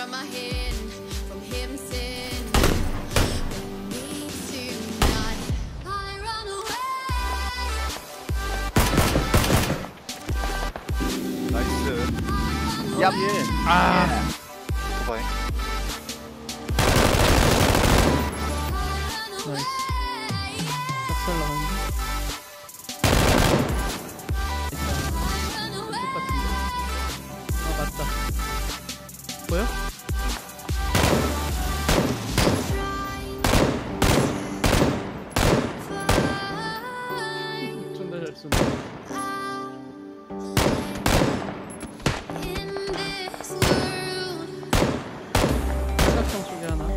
나이스. 야, 아, 뭐해? 나이스. 짝살 나오는데? 똑같은데? 아, 맞다. 보여? 존나 잘 쏘네. 사각형 쪽에 하나.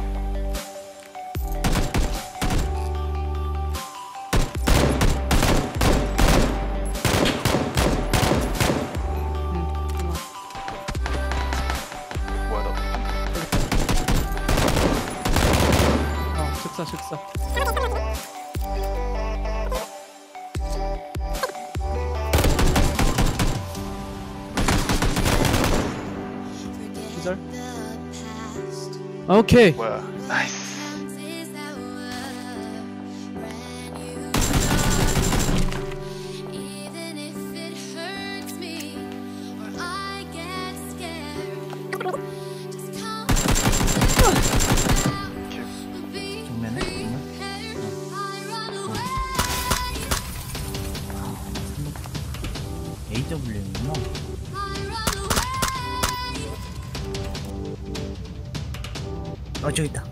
뭐야, 너? 식사. 기절. 오케이. 뭐야? 나이스. 정면에? AW이구나. 저기 있다.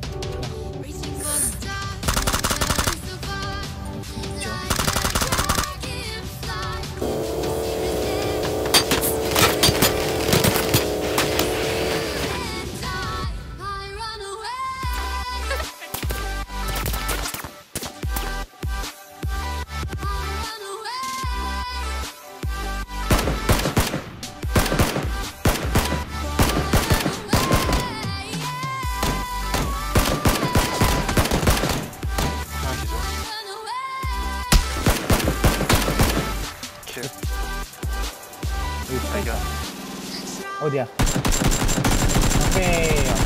킬. 발견. 어디야? 오케이.